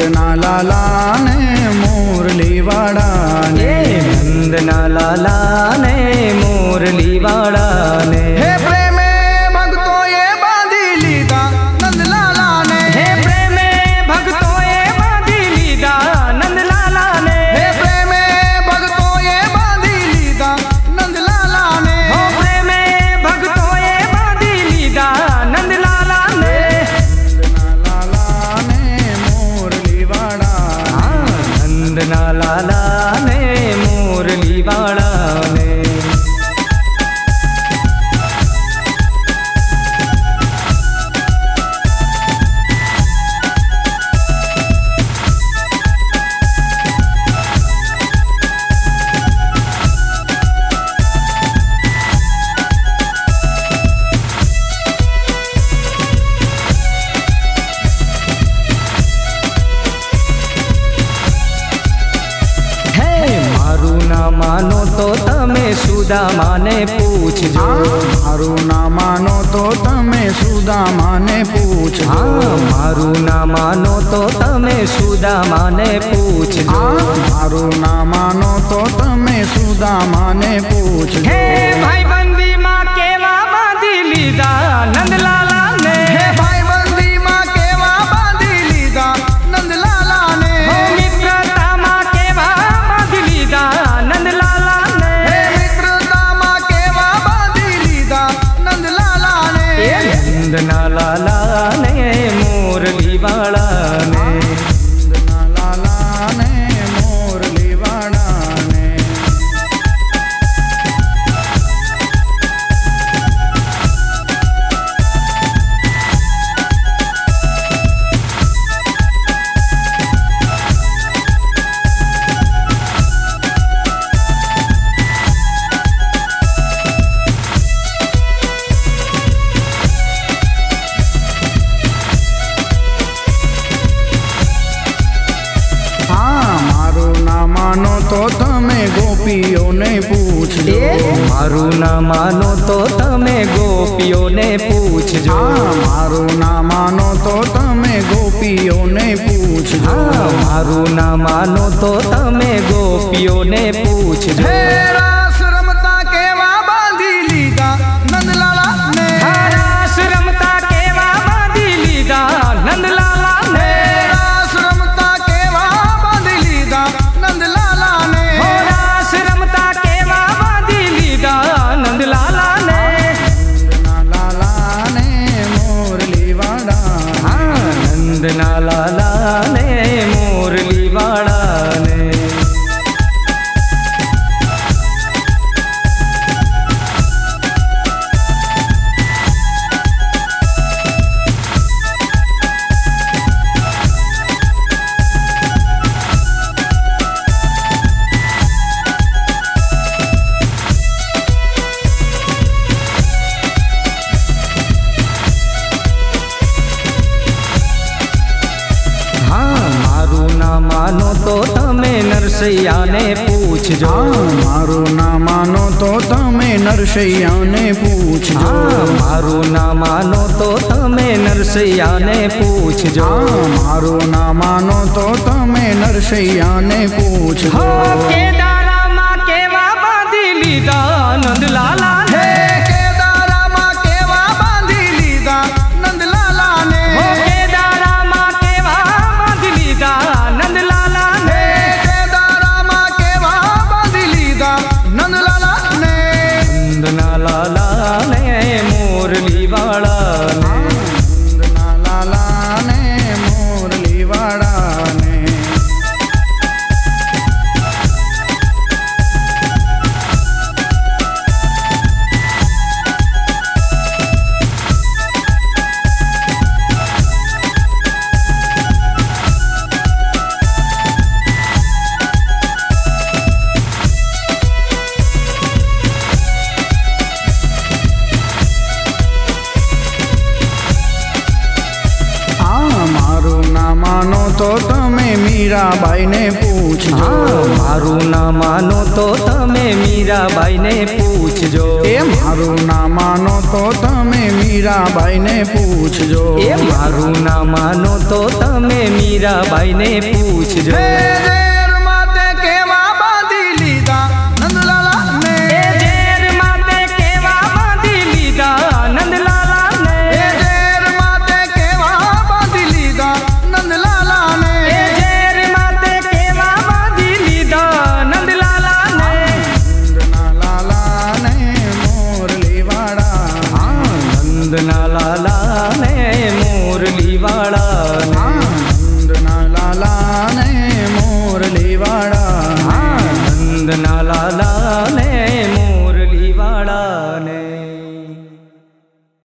નંદના લાલા ને મોરલી વાળા ને, નંદના લાલા ને મોરલી વાળા ને, હે પ્રેમે ભક્તોએ બાંધી લીધા નંદલાલા ને, હે પ્રેમે ભક્તોએ બાંધી લીધા નંદલાલા ને, હે પ્રેમે ભક્તોએ બાંધી લીધા નંદલાલા ને, હો પ્રેમે ભક્તોએ બાંધી લીધા નંદલાલા ને, નંદના લાલા ને મોરલી વાળા ને, નંદના લાલા ને મોરલી વાળા ને, માનો તો તમે સુદામાને પૂછજો, મારું ના માનો તો તમે સુદામાને પૂછજો, મારું ના માનો તો તમે સુદામાને પૂછજો, મારું ના માનો તો તમે સુદામાને પૂછજો, હે ભાઈબંધીમાં કેવા બાંધી લીધા નંદલાલા ને, હે ભાઈબંધીમાં કેવા બાંધી લીધા નંદલાલા ને, હો મિત્રતામાં કેવા બાંધી લીધા નંદલાલા ને, હે મિત્રતામાં કેવા બાંધી લીધા નંદલાલા ને, નંદના લાલા ને મોરલી વાળા ને, નંદના લાલા ને મોરલી વાળા ને, માનો તો તમે ગોપીઓને પૂછજો, મારું ના માનો તો તમે ગોપીઓને પૂછજો, મારું ના માનો તો તમે ગોપીઓને પૂછજો, મારું ના માનો તો તમે ગોપીઓને પૂછજો, હે રાસ રમતા કેવા બાંધી લીધા નંદલાલા ને, રાસ રમતા કેવા બાંધી લીધા નંદલાલા ને, રાસ રમતા કેવા બાંધી લીધા નંદલાલા ને, રાસ રમતા કેવા બાંધી લીધા નંદલાલા ને, નંદના લાલા ને મોરલી વાળા, નંદના લાલા ને મોરલી વાળા ને, માનો તો તમે નરસૈયાને પૂછજો, મારું ના માનો તો તમે નરસૈયાને પૂછજો, મારું ના માનો તો તમે નરસૈયાને પૂછજો, મારું ના માનો તો તમે નરસૈયાને પૂછજો, કેદારામાં કેવા બાંધી લીધા નંદલાલા ને, કેદારામાં કેવા બાંધી લીધા નંદલાલા ને, કેદારામાં કેવા બાંધી લીધા નંદલાલા ને, કેદારામાં કેવા બાંધી લીધા નંદલાલા ને, નંદના લાલા ને મોરલી વાળા ને, નંદના લાલા ને મોરલી વાળા ને, તમે મીરાબાઈ ને પૂછજો। મારું ના માનો તો તમે મીરાબાઈ ને પૂછજો। એ મારું ના માનો તો તમે મીરાબાઈ ને પૂછજો। એ મારું ના માનો તો તમે મીરાબાઈ ને પૂછજો। ઝેર માતે કેવા બાંધી લીધા નંદલાલા ને, ઝેર માતે કેવા બાંધી લીધા નંદલાલા ને, ઝેર માતે કેવા બાંધી લીધા નંદલાલા ને, ઝેર માતે કેવા બાંધી લીધા નંદલાલા ને, નંદલાલા ને મોરલી વાળા, નંદના લાલા ને મોરલી વાળા, નંદના લાલા ને મોરલી વાળા, નંદના લાલા